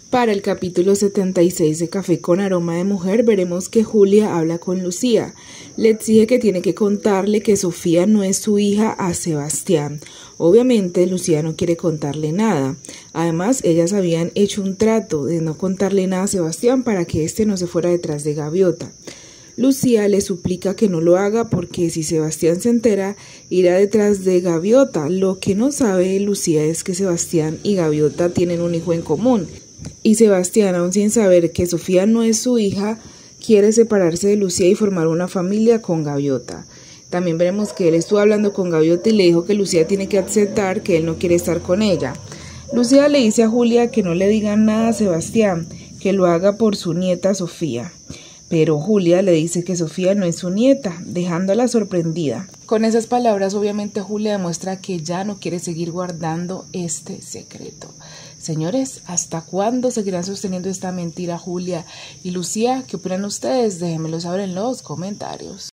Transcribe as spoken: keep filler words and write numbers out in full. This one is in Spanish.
Para el capítulo setenta y seis de Café con Aroma de Mujer veremos que Julia habla con Lucía. Le exige que tiene que contarle que Sofía no es su hija a Sebastián. Obviamente Lucía no quiere contarle nada. Además, ellas habían hecho un trato de no contarle nada a Sebastián para que éste no se fuera detrás de Gaviota. Lucía le suplica que no lo haga porque si Sebastián se entera, irá detrás de Gaviota. Lo que no sabe Lucía es que Sebastián y Gaviota tienen un hijo en común. Y Sebastián, aún sin saber que Sofía no es su hija, quiere separarse de Lucía y formar una familia con Gaviota. También veremos que él estuvo hablando con Gaviota y le dijo que Lucía tiene que aceptar que él no quiere estar con ella. Lucía le dice a Julia que no le diga nada a Sebastián, que lo haga por su nieta Sofía. Pero Julia le dice que Sofía no es su nieta, dejándola sorprendida. Con esas palabras, obviamente, Julia demuestra que ya no quiere seguir guardando este secreto. Señores, ¿hasta cuándo seguirán sosteniendo esta mentira Julia y Lucía? ¿Qué opinan ustedes? Déjenmelo saber en los comentarios.